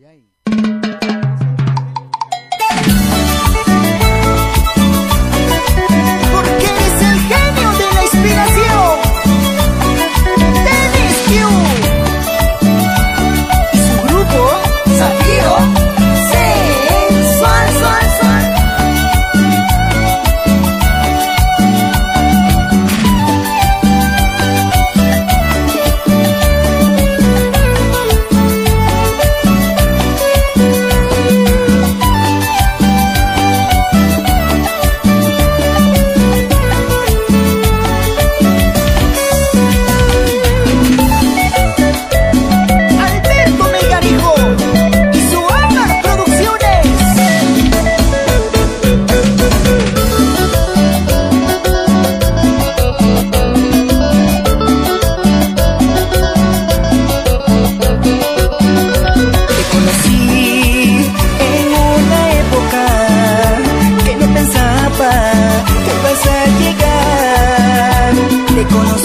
Porque eres el genio de la inspiración. Dennis Q y su grupo Zafiro Sensual, sual, sual. Conocí